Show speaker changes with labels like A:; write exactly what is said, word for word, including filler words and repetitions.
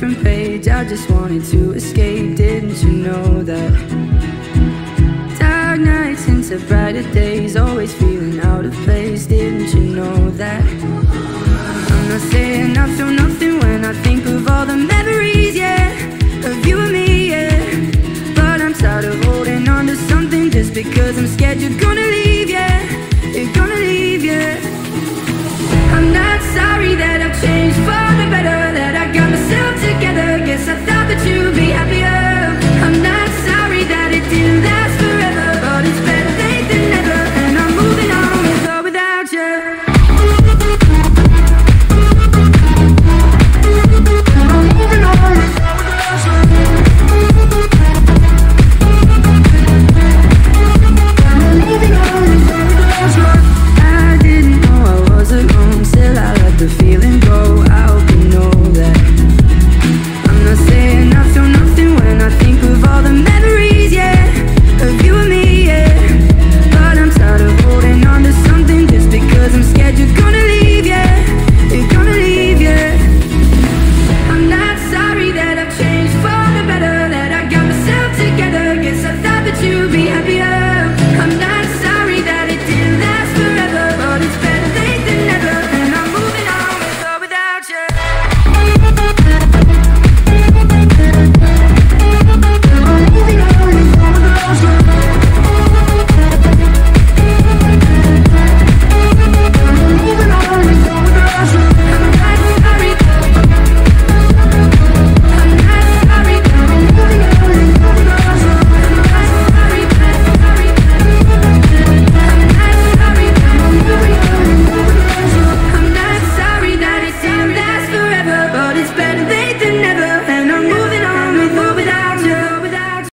A: different page. I just wanted to escape, didn't you know that? Dark nights into brighter days, always feeling out of place, didn't you know that? I'm not saying I feel nothing when I think of all the memories, yeah, of you and me, yeah. But I'm tired of holding on to something just because I'm scared you're gonna leave, yeah. You're gonna leave, yeah. I'm not sorry that I've changed for the better, that I got myself together.